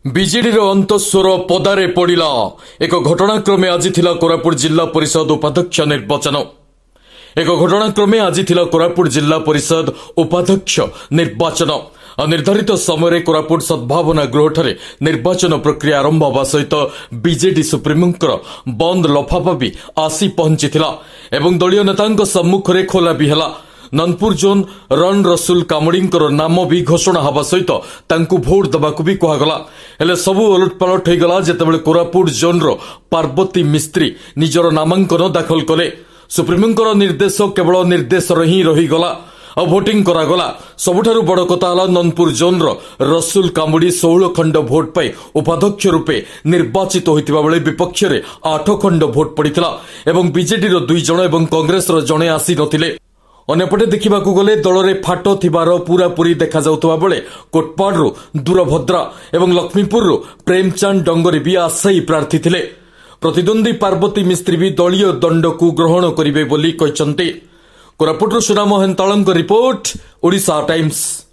ବିଜେଡିର ଅନ୍ତଃସ୍ୱର ପଦାରେ ପଡ଼ିଲା। ଏକ ଘଟଣାକ୍ରମେ ଆଜି ଥିଲା କୋରାପୁଟ ଜିଲ୍ଲା ପରିଷଦ ଉପାଧ୍ୟକ୍ଷ ନିର୍ବାଚନ। ନିର୍ଦ୍ଧାରିତ ସମୟରେ କୋରାପୁଟ ସଦ୍ଭାବନା ଗୃହଠାରେ ନିର୍ବାଚନ ପ୍ରକ୍ରିୟା ଆରମ୍ଭ ହେବା ସହିତ ବିଜେଡି ସୁପ୍ରିମୋଙ୍କର ବନ୍ଦ ଲଫାଫା ବି ଆସି ପହଞ୍ଚିଥିଲା ଏବଂ ଦଳୀୟ ନେତାଙ୍କ ସମ୍ମୁଖରେ ଖୋଲା ବି ହେଲା। ନନ୍ଦପୁର ଜୋନ୍ ରନ୍ ରସୁଲ କାମୁଡିଙ୍କର ନାମ ବି ଘୋଷଣା ହେବା ସହିତ ତାଙ୍କୁ ଭୋଟ ଦେବାକୁ ବି କୁହାଗଲା। ହେଲେ ସବୁ ଓଲଟପାଲଟ ହୋଇଗଲା ଯେତେବେଳେ କୋରାପୁଟ ଜୋନ୍ର ପାର୍ବତୀ ମିସ୍ତ୍ରୀ ନିଜର ନାମାଙ୍କନ ଦାଖଲ କଲେ। ସୁପ୍ରିମୋଙ୍କର ନିର୍ଦ୍ଦେଶ କେବଳ ନିର୍ଦ୍ଦେଶରେ ହିଁ ରହିଗଲା ଆଉ ଭୋଟିଂ କରାଗଲା। ସବୁଠାରୁ ବଡ଼ କଥା ହେଲା ନନ୍ଦପୁର ଜୋନ୍ର ରସୁଲ କାମୁଡି 16 ଖଣ୍ଡ ଭୋଟ ପାଇ ଉପାଧ୍ୟକ୍ଷ ରୂପେ ନିର୍ବାଚିତ ହୋଇଥିବା ବେଳେ ବିପକ୍ଷରେ 8 ଖଣ୍ଡ ଭୋଟ ପଡ଼ିଥିଲା ଏବଂ ବିଜେଡିର 2 ଜଣ ଏବଂ କଂଗ୍ରେସର ଜଣେ ଆସି ନଥିଲେ। ଅନ୍ୟପଟେ ଦେଖିବାକୁ ଗଲେ ଦଳରେ ଫାଟ ଥିବାର ପୂରାପୂରି ଦେଖାଯାଉଥିବା ବେଳେ କୋଟପାଡରୁ ଦୂରଭଦ୍ରା ଏବଂ ଲକ୍ଷ୍ମୀପୁରରୁ ପ୍ରେମଚାନ୍ଦ ଡଙ୍ଗରୀ ବି ଆଶାୟୀ ପ୍ରାର୍ଥୀ ଥିଲେ। ପ୍ରତିଦ୍ୱନ୍ଦ୍ୱୀ ପାର୍ବତୀ ମିସ୍ତ୍ରୀ ବି ଦଳୀୟ ଦଣ୍ଡକୁ ଗ୍ରହଣ କରିବେ ବୋଲି କହିଛନ୍ତି। କୋରାପୁଟରୁ ସୁନାମ ହେନ୍ତାଳଙ୍କ ରିପୋର୍ଟ, ଓଡ଼ିଶା ଟାଇମ୍ସ।